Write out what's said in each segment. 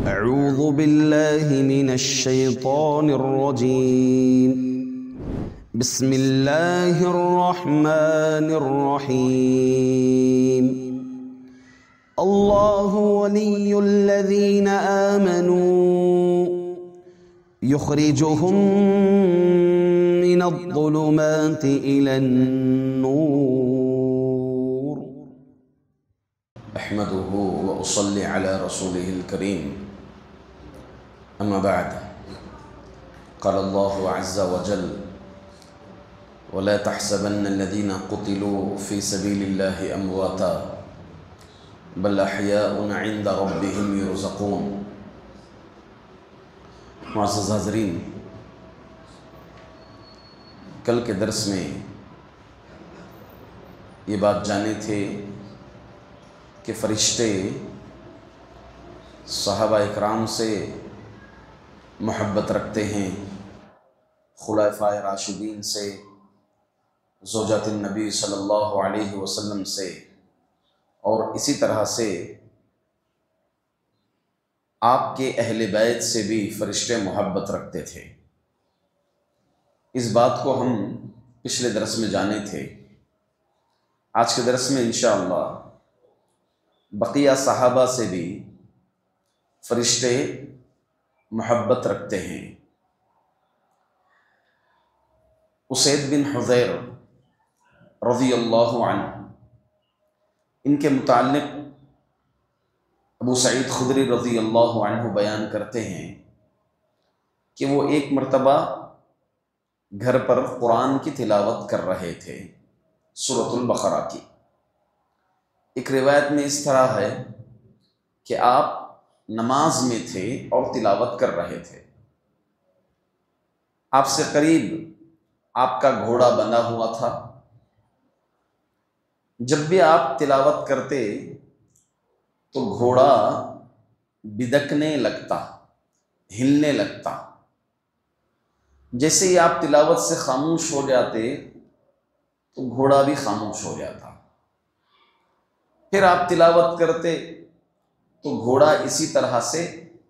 أعوذ بالله من الشيطان الرجيم. بسم الله الرحمن الرحيم. الله ولي الذين آمنوا يخرجهم من الظلمات إلى النور. أحمده وأصلي على رسوله الكريم. أما بعد، قال الله عز وجل: ولا تحسبن الذين قتلوا في سبيل الله أمواتا بل أحياء عند ربهم يرزقون. معزز حاضرین، کل کے درس میں یہ بات جانے تھے کہ فرشتے صحابہ اکرام سے محبت رکھتے ہیں، خلفائے راشدین سے، زوجات النبی صلی اللہ علیہ وسلم سے، اور اسی طرح سے آپ کے اہل بیت سے بھی فرشتے محبت رکھتے تھے۔ اس بات کو ہم پچھلے درس میں جانے تھے۔ آج کے درس میں انشاءاللہ بقیہ صحابہ سے بھی فرشتے محبت رکھتے ہیں۔ اسید بن حضیر رضی اللہ عنہ، ان کے متعلق ابو سعید خدری رضی اللہ عنہ بیان کرتے ہیں کہ وہ ایک مرتبہ گھر پر قرآن کی تلاوت کر رہے تھے، سورۃ البقرہ کی۔ ایک روایت میں اس طرح ہے کہ آپ نماز میں تھے اور تلاوت کر رہے تھے۔ آپ سے قریب آپ کا گھوڑا بندھا ہوا تھا۔ جب بھی آپ تلاوت کرتے تو گھوڑا بدکنے لگتا، ہلنے لگتا۔ جیسے ہی آپ تلاوت سے خاموش ہو جاتے تو گھوڑا بھی خاموش ہو جاتا۔ پھر آپ تلاوت کرتے تو گھوڑا اسی طرح سے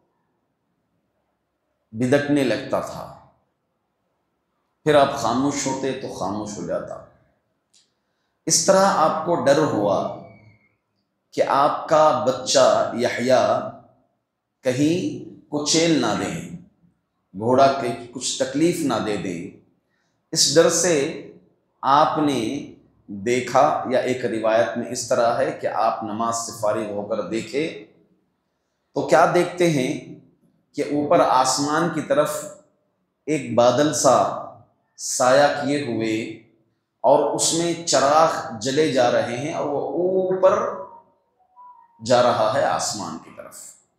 بدکنے لگتا تھا۔ پھر آپ خاموش ہوتے تو خاموش ہو جاتا۔ اس طرح آپ کو ڈر ہوا کہ آپ کا بچہ یحییٰ کہیں کچیل نہ دیں، گھوڑا کے کچھ تکلیف نہ دے دیں۔ اس ڈر سے آپ نے دیکھا، یا ایک روایت میں اس طرح ہے کہ آپ نماز سے فارغ ہو کر دیکھے تو کیا دیکھتے ہیں کہ اوپر آسمان کی طرف ایک بادل سا سایہ کیے ہوئے اور اس میں چراغ جلے جا رہے ہیں، اور وہ اوپر جا رہا ہے آسمان کی طرف۔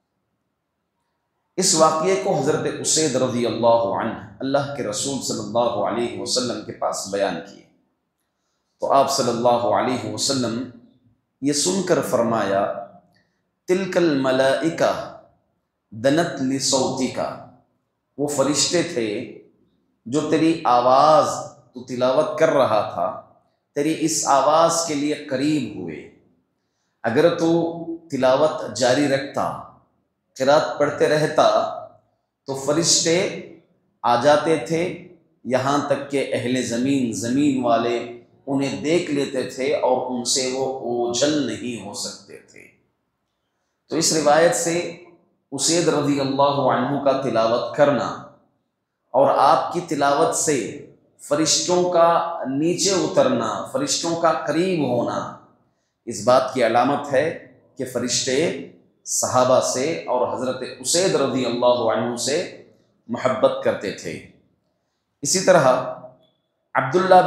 اس واقعے کو حضرت اسید رضی اللہ عنہ اللہ کے رسول صلی اللہ علیہ وسلم کے پاس بیان کیے تو آپ صلی اللہ علیہ وسلم یہ سن کر فرمایا: تلک الملائکہ دنت لصوتک، وہ فرشتے تھے جو تیری آواز، تو تلاوت کر رہا تھا، تیری اس آواز کے لیے قریب ہوئے۔ اگر تو تلاوت جاری رکھتا، قرات پڑھتے رہتا، تو فرشتے آ جاتے تھے، یہاں تک کہ اہل زمین والے انہیں دیکھ لیتے تھے اور ان سے وہ اوجھل نہیں ہو سکتے تھے۔ تو اس روایت سے اسید رضی اللہ عنہ کا تلاوت کرنا اور آپ کی تلاوت سے فرشتوں کا نیچے اترنا، فرشتوں کا قریب ہونا، اس بات کی علامت ہے کہ فرشتے صحابہ سے اور حضرت اسید رضی اللہ عنہ سے محبت کرتے تھے۔ اسی طرح عبداللہ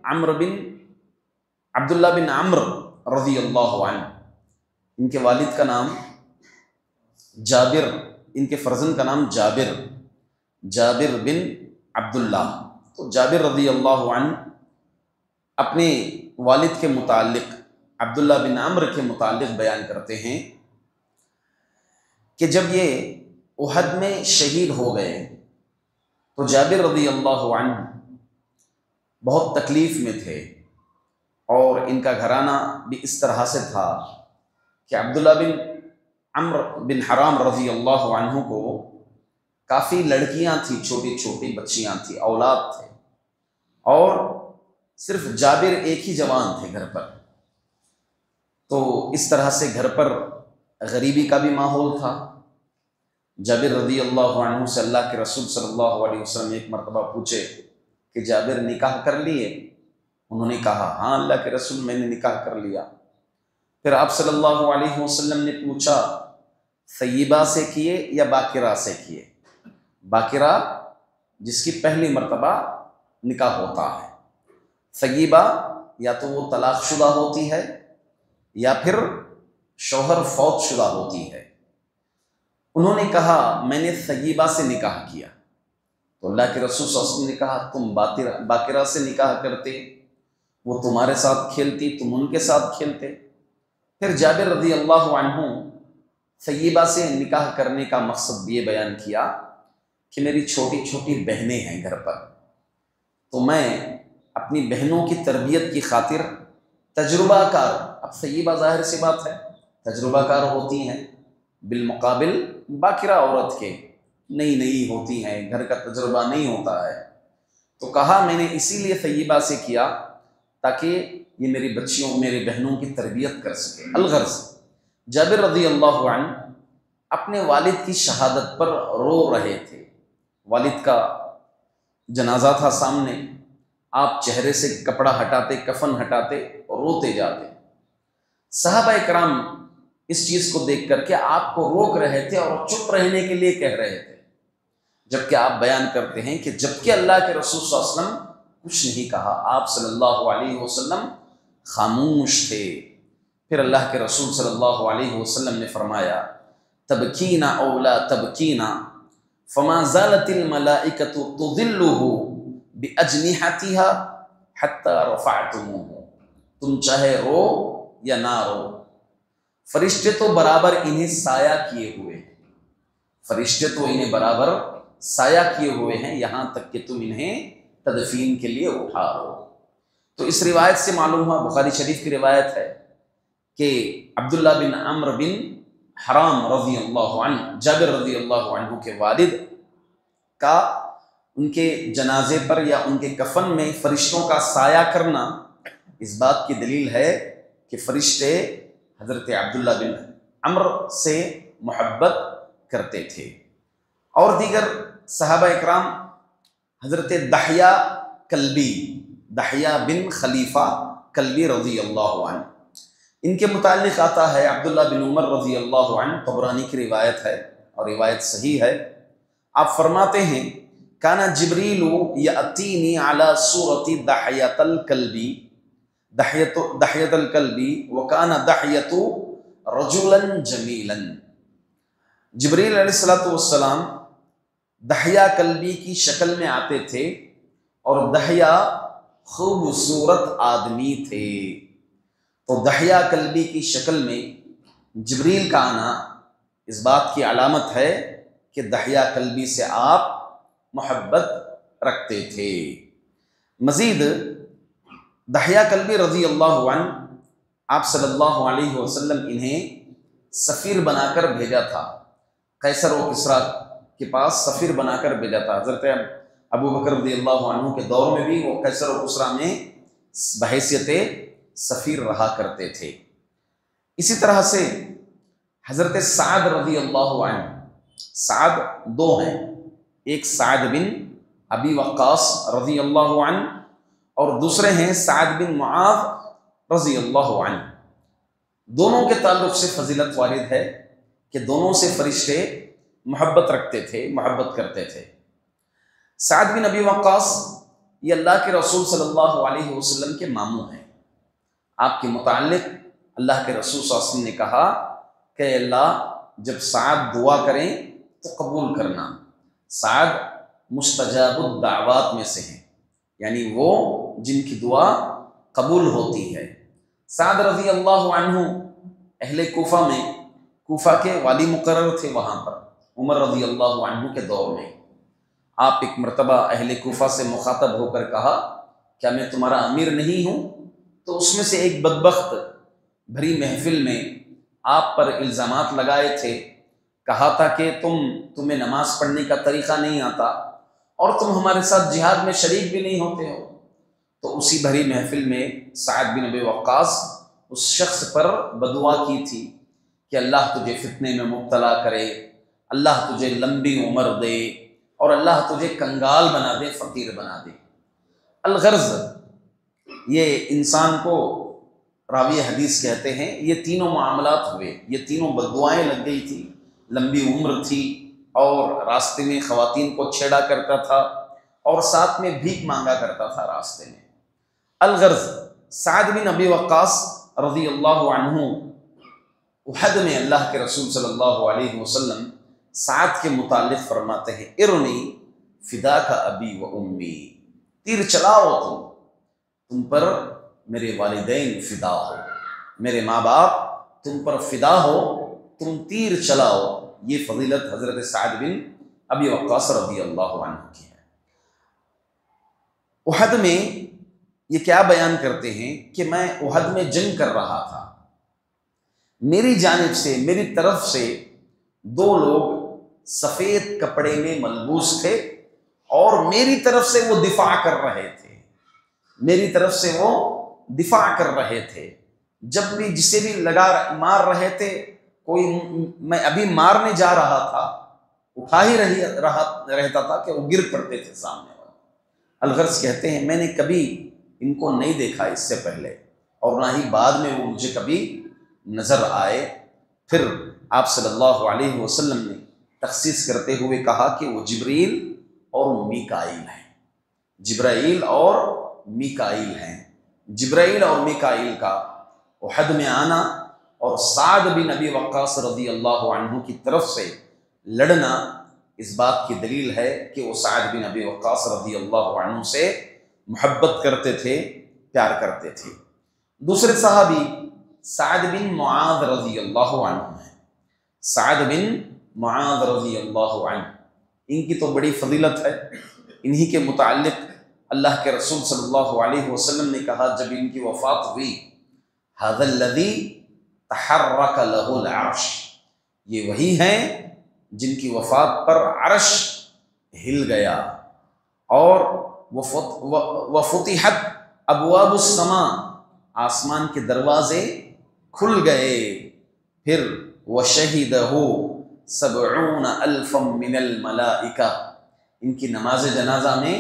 بن عمرو رضی اللہ عنہ، ان کے والد کا نام جابر، ان کے فرزند کا نام جابر بن عبداللہ۔ تو جابر رضی اللہ عنہ اپنے والد کے متعلق، عبداللہ بن عمرو کے متعلق بیان کرتے ہیں کہ جب یہ احد میں شہید ہو گئے تو جابر رضی اللہ عنہ بہت تکلیف میں تھے، اور ان کا گھرانہ بھی اس طرح سے تھا کہ عبداللہ بن عمرو بن حرام رضی اللہ عنہ کو کافی لڑکیاں تھیں، چھوٹی چھوٹی بچیاں تھیں، اولاد تھے، اور صرف جابر ایک ہی جوان تھے گھر پر. تو اس طرح سے گھر پر غریبی کا بھی ماحول تھا. جابر رضی اللہ عنہ سے اللہ کے رسول صلی اللہ علیہ وسلم ایک مرتبہ پوچھے کہ جابر نکاح کر لیے؟ انہوں نے کہا ہاں اللہ کے رسول میں نے نکاح کر لیا. پھر آپ صلی اللہ علیہ وسلم نے پوچھا ثیبہ سے کیے یا باکرہ سے کیے؟ باکرہ جس کی پہلی مرتبہ نکاح ہوتا ہے، ثیبہ یا تو وہ طلاق شدہ ہوتی ہے یا پھر شوہر فوت شدہ ہوتی ہے. انہوں نے کہا میں نے ثیبہ سے نکاح کیا. تو اللہ کے رسول صلی اللہ علیہ وسلم نے کہا تم باکرہ سے نکاح کرتے، وہ تمہارے ساتھ کھیلتی، تم ان کے ساتھ کھیلتے. پھر جابر رضی اللہ عنہ ثیبہ سے نکاح کرنے کا مقصد یہ بیان کیا کہ میری چھوٹی چھوٹی بہنیں ہیں گھر پر، تو میں اپنی بہنوں کی تربیت کی خاطر تجربہ کار، اب ثیبہ ظاہر سی بات ہے تجربہ کار ہوتی ہیں بالمقابل باکرہ عورت کے، نئی ہوتی ہیں، گھر کا تجربہ نہیں ہوتا ہے. تو کہا میں نے اسی لیے ثیبہ سے کیا تاکہ یہ میری بچیوں میری بہنوں کی تربیت کر سکے. الغرض جابر رضی اللہ عنہ اپنے والد کی شہادت پر رو رہے تھے. والد کا جنازہ تھا سامنے، آپ چہرے سے کپڑا ہٹاتے، کفن ہٹاتے اور روتے جاتے. صحابہ کرام اس چیز کو دیکھ کر کے آپ کو روک رہے تھے اور چپ رہنے کے لیے کہہ رہے تھے، جبکہ آپ بیان کرتے ہیں کہ جبکہ اللہ کے رسول صلی اللہ علیہ وسلم کچھ نہیں کہا، آپ صلی اللہ علیہ وسلم خاموش تھے. پھر اللہ کے رسول صلی اللہ علیہ وسلم نے فرمایا تبکینا اولا تبکینا فما زالت الملائکۃ تظلہ باجنحتها حتی رفعتموہ. تم چاہے رو یا نہ رو، فرشتے تو برابر انہیں سایہ کیے ہوئے ہیں، فرشتے تو انہیں برابر سایہ کیے ہوئے ہیں یہاں تک کہ تم انہیں تدفین کے لیے اٹھا رہو. تو اس روایت سے معلوم ہوا، بخاری شریف کی روایت ہے کہ عبداللہ بن عمرو بن حرام رضی اللہ عنہ، جابر رضی اللہ عنہ کے والد کا ان کے جنازے پر یا ان کے کفن میں فرشتوں کا سایہ کرنا اس بات کی دلیل ہے کہ فرشتے حضرت عبداللہ بن عمرو سے محبت کرتے تھے. اور دیگر صحابہ اکرام، حضرت دحیہ کلبی، دحیہ بن خلیفہ کلبی رضی اللہ عنہ، ان کے متعلق آتا ہے عبداللہ بن عمر رضی اللہ عنہ، طبرانی کی روایت ہے اور روایت صحیح ہے. آپ فرماتے ہیں کانا جبریل یاتینی علی صورت دحیۃ الکلبی، دحیۃ الکلبی وکان دحیۃ رجلا جمیلا. جبریل علیہ السلام دحیہ کلبی کی شکل میں آتے تھے اور دحیہ خوبصورت آدمی تھے. تو دحیہ کلبی کی شکل میں جبریل کا آنا اس بات کی علامت ہے کہ دحیہ کلبی سے آپ محبت رکھتے تھے. مزید دحیہ کلبی رضی اللہ عنہ، آپ صلی اللہ علیہ وسلم انہیں سفیر بنا کر بھیجا تھا، قیصر و کسریٰ کے پاس سفیر بنا کر بھیجا تھا. حضرت ابو بکر رضی اللہ عنہ کے دور میں بھی وہ قیصر و کسریٰ میں بحیثیت سفیر رہا کرتے تھے. اسی طرح سے حضرت سعد رضی اللہ عنہ، سعد دو ہیں، ایک سعد بن ابی وقاص رضی اللہ عنہ اور دوسرے ہیں سعد بن معاذ رضی اللہ عنہ. دونوں کے تعلق سے فضیلت وارد ہے کہ دونوں سے فرشتے محبت رکھتے تھے، محبت کرتے تھے. سعد بن ابی وقاص یہ اللہ کے رسول صلی اللہ علیہ وسلم کے ماموں ہیں. آپ کے متعلق اللہ کے رسول صلی اللہ علیہ وسلم نے کہا کہ اللہ جب سعد دعا کریں تو قبول کرنا. سعد مستجاب الدعوات میں سے ہیں، یعنی وہ جن کی دعا قبول ہوتی ہے. سعد رضی اللہ عنہ اہل کوفہ میں، کوفہ کے والی مقرر تھے وہاں پر عمر رضی اللہ عنہ کے دور میں. آپ ایک مرتبہ اہل کوفہ سے مخاطب ہو کر کہا کیا میں تمہارا امیر نہیں ہوں؟ تو اس میں سے ایک بدبخت بھری محفل میں آپ پر الزامات لگائے تھے، کہا تھا کہ تمہیں نماز پڑھنے کا طریقہ نہیں آتا اور تم ہمارے ساتھ جہاد میں شریک بھی نہیں ہوتے ہو، تو اسی بھری محفل میں سعد بن ابی وقاص اس شخص پر بدعا کی تھی کہ اللہ تجھے فتنے میں مبتلا کرے، اللہ تجھے لمبی عمر دے اور اللہ تجھے کنگال بنا دے، فقیر بنا دے۔ الغرض یہ انسان کو راوی حدیث کہتے ہیں یہ تینوں معاملات ہوئے، یہ تینوں بددعائیں لگ گئی تھی، لمبی عمر تھی اور راستے میں خواتین کو چھیڑا کرتا تھا اور ساتھ میں بھیک مانگا کرتا تھا راستے میں۔ الغرض سعد بن ابی وقاص رضی اللہ عنہ احد میں اللہ کے رسول صلی اللہ علیہ وسلم سعد کے متعلق فرماتے ہیں ارنی فداک ابی و امی، تیر چلاؤ تم پر میرے والدین فدا ہو، میرے ماں باپ تم پر فدا ہو، تم تیر چلاؤ۔ یہ فضیلت حضرت سعد بن ابی وقاص رضی اللہ عنہ کی ہے۔ احد میں یہ کیا بیان کرتے ہیں کہ میں احد میں جنگ کر رہا تھا، میری جانب سے، میری طرف سے دو لوگ سفید کپڑے میں ملبوس تھے اور میری طرف سے وہ دفاع کر رہے تھے، میری طرف سے وہ دفاع کر رہے تھے۔ جب بھی جسے بھی مار رہے تھے، کوئی میں ابھی مارنے جا رہا تھا، اٹھا ہی رہتا تھا کہ وہ گر پڑتے تھے سامنے والے۔ الغرض کہتے ہیں میں نے کبھی ان کو نہیں دیکھا اس سے پہلے اور نہ ہی بعد میں وہ مجھے کبھی نظر آئے۔ پھر آپ صلی اللہ علیہ وسلم نے تخصیص کرتے ہوئے کہا کہ وہ جبرائیل اور میکائیل ہیں، جبرائیل اور میکائیل ہیں۔ جبرائیل اور میکائیل کا احد میں آنا اور سعد بن ابی وقاص رضی اللہ عنہ کی طرف سے لڑنا اس بات کی دلیل ہے کہ وہ سعد بن ابی وقاص رضی اللہ عنہ سے محبت کرتے تھے، پیار کرتے تھے۔ دوسرے صحابی سعد بن معاذ رضی اللہ عنہ ہیں، سعد بن معاذ رضی اللہ عنہ، ان کی تو بڑی فضیلت ہے۔ انہی کے متعلق اللہ کے رسول صلی اللہ علیہ وسلم نے کہا جب ان کی وفات ہوئی ھذا الذی تحرک لہ العرش، یہ وہی ہیں جن کی وفات پر عرش ہل گیا اور وفتحت ابواب السماء، آسمان کے دروازے کھل گئے۔ پھر وشہدہ 70,000 من الملائکہ، ان کی نماز جنازہ میں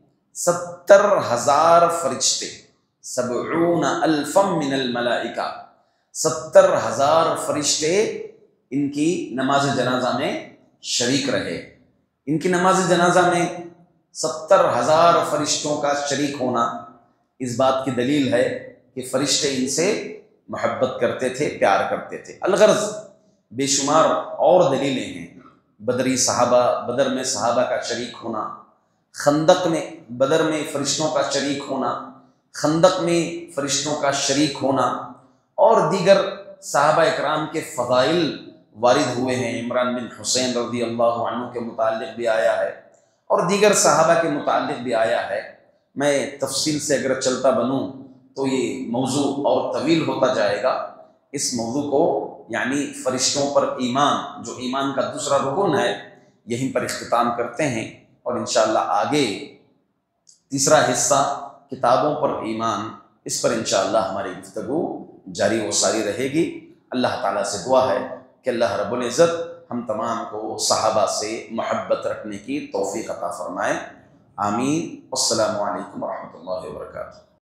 70,000 فرشتے، 70,000 من الملائکہ، 70,000 فرشتے ان کی نماز جنازہ میں شریک رہے۔ ان کی نماز جنازہ میں 70,000 فرشتوں کا شریک ہونا اس بات کی دلیل ہے کہ فرشتے ان سے محبت کرتے تھے، پیار کرتے تھے۔ الغرض بے شمار اور دلیلیں ہیں، بدری صحابہ، بدر میں صحابہ کا شریک ہونا، خندق میں بدر میں فرشتوں کا شریک ہونا، خندق میں فرشتوں کا شریک ہونا، اور دیگر صحابہ اکرام کے فضائل وارد ہوئے ہیں۔ عمران بن حسین رضی اللہ عنہ کے متعلق بھی آیا ہے اور دیگر صحابہ کے متعلق بھی آیا ہے۔ میں تفصیل سے اگر چلتا بنوں تو یہ موضوع اور طویل ہوتا جائے گا۔ اس موضوع کو یعنی فرشتوں پر ایمان، جو ایمان کا دوسرا رکن ہے، یہیں پر اختتام کرتے ہیں، اور انشاءاللہ آگے تیسرا حصہ کتابوں پر ایمان، اس پر انشاءاللہ ہماری گفتگو جاری و ساری رہے گی۔ اللہ تعالیٰ سے دعا ہے کہ اللہ رب العزت ہم تمام کو صحابہ سے محبت رکھنے کی توفیق عطا فرمائے، آمین۔ السلام علیکم ورحمۃ اللہ وبرکاتہ۔